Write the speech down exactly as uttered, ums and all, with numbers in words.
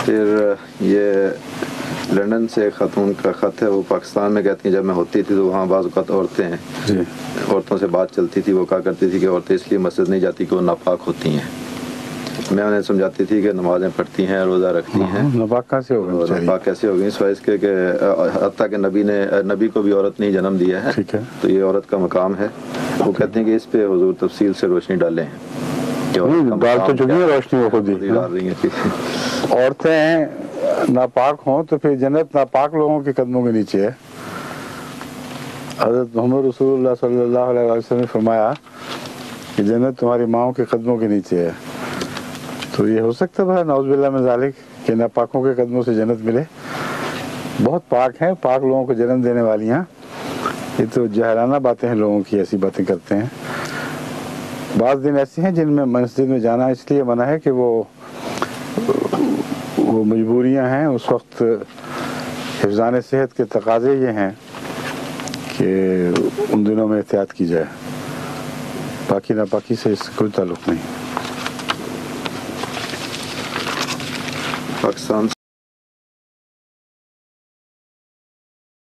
پھر یہ لندن سے خاتون کا خط ہے، وہ پاکستان میں کہتی ہیں جب میں ہوتی تھی تو وہاں بعض اوقات عورتیں ہیں جی عورتوں سے بات چلتی تھی، وہ کہا کرتی تھی کہ عورتیں اس لیے مسجد نہیں جاتی کہ وہ ناپاک ہوتی ہیں. میں انہیں سمجھاتی تھی کہ نمازیں پڑھتی ہیں، روزہ رکھتی ہیں، ناپاک کیسے ہو گئی بیچاری؟ ناپاک کیسے ہو گئی؟ سوائے اس کے کہ حتیٰ کہ نبی نے نبی کو بھی عورت نے ہی جنم دیا ہے، ٹھیک ہے، تو یہ عورت کا مقام ہے. وہ کہتے ہیں کہ اس پہ حضور تفصیل سے روشنی ڈالیں. ڈال تو چکی ہے روشنی، وہ خود ہی ڈال رہی ہیں. عورتیں ناپاک ہوں تو پھر جنت ناپاک لوگوں کے قدموں کے نیچے ہے. حضرت محمد رسول اللہ صلی اللہ علیہ وسلم نے فرمایا کہ جنت تمہاری ماؤں کے قدموں کے نیچے ہے. تو یہ ہو سکتا ہے نعوذ باللہ من ذالک کہ ناپاکوں کے قدموں سے جنت ملے؟ بہت پاک ہیں، پاک لوگوں کو جنم دینے والی ہیں. یہ تو جاہلانہ باتیں ہیں، لوگوں کی ایسی باتیں کرتے ہیں. بعض دن ایسے ہیں جن میں مسجد میں جانا اس لیے منع ہے کہ وہ وہ مجبوریاں ہیں. اس وقت حفظان صحت کے تقاضے یہ ہیں کہ ان دنوں میں احتیاط کی جائے. باقی ناپاکی سے اس کا کوئی تعلق نہیں. پاکستان